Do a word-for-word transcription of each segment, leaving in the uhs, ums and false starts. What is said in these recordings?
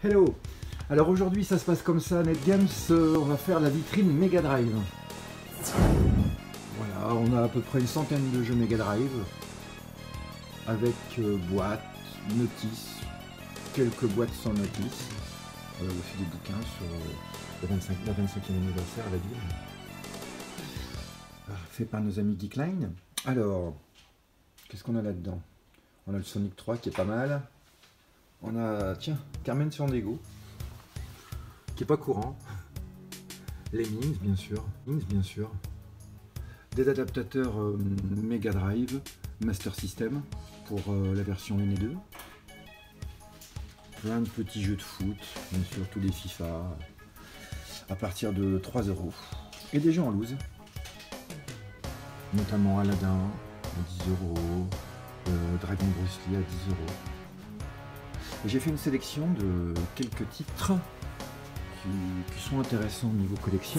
Hello. Alors aujourd'hui ça se passe comme ça, NetGames, euh, on va faire la vitrine Mega Drive. Voilà, on a à peu près une centaine de jeux Mega Drive, avec euh, boîte, notice, quelques boîtes sans notice, euh, aussi des bouquins sur euh, le vingt-cinq, la vingt-cinquième anniversaire à la ville, ah, fait par nos amis Geekline. Alors, qu'est-ce qu'on a là-dedans? On a le Sonic trois qui est pas mal. On a, tiens, Carmen Sandiego, qui est pas courant. Les Lemmings, bien sûr. Lemmings, bien sûr. Des adaptateurs euh, Mega Drive, Master System, pour euh, la version un et deux. Plein de petits jeux de foot, bien sûr, tous les FIFA, à partir de trois euros. Et des jeux en loose, notamment Aladdin à dix euros, euh, Dragon Bruce Lee à dix euros. J'ai fait une sélection de quelques titres qui, qui sont intéressants au niveau collection.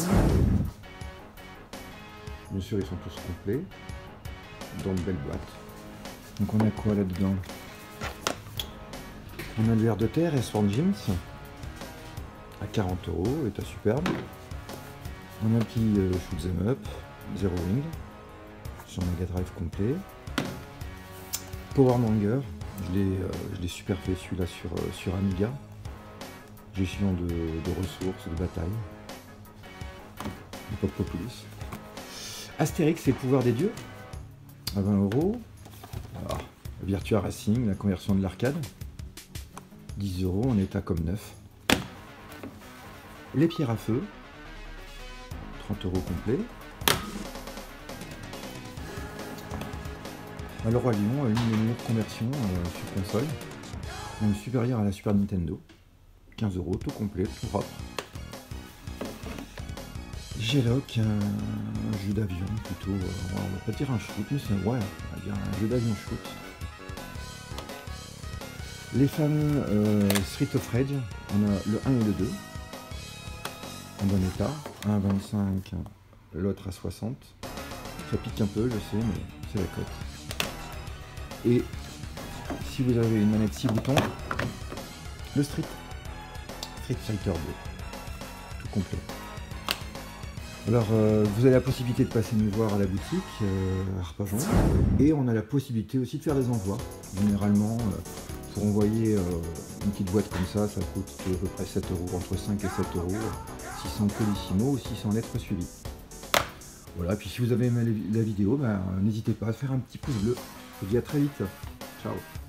Bien sûr, ils sont tous complets, dans de belles boîtes. Donc on a quoi là-dedans? On a le ver de terre et Sword Jeans à quarante euros, état superbe. On a un petit euh, Shoot'em Up, Zero Wing, sur Mega Drive complet. Power Monger. Je l'ai euh, super fait celui-là sur, euh, sur Amiga. Gestion de, de ressources, de bataille. Époque Populus. Astérix et le pouvoir des dieux à vingt euros. Alors, Virtua Racing, la conversion de l'arcade. dix euros en état comme neuf. Les pierres à feu. trente euros complet. Le Roi Lion, une des meilleures conversions euh, sur console, même supérieure à la Super Nintendo. quinze euros, tout complet, tout propre. G-Loc, un, un jeu d'avion plutôt, euh, on va pas dire un shoot, mais c'est ouais, on va dire un jeu d'avion shoot. Les fameux euh, Street of Rage, on a le un et le deux, en bon état, un à vingt-cinq, l'autre à soixante. Ça pique un peu, je sais, mais c'est la cote. Et si vous avez une manette six boutons, le Street, Street Fighter deux, tout complet. Alors euh, vous avez la possibilité de passer nous voir à la boutique, euh, à Arpajon, et on a la possibilité aussi de faire des envois. Généralement, euh, pour envoyer euh, une petite boîte comme ça, ça coûte à peu près sept euros, entre cinq et sept euros, six cents colissimo ou six cents lettres suivies. Voilà, puis si vous avez aimé la vidéo, ben, n'hésitez pas à faire un petit pouce bleu. Je vous dis à très vite. Ciao.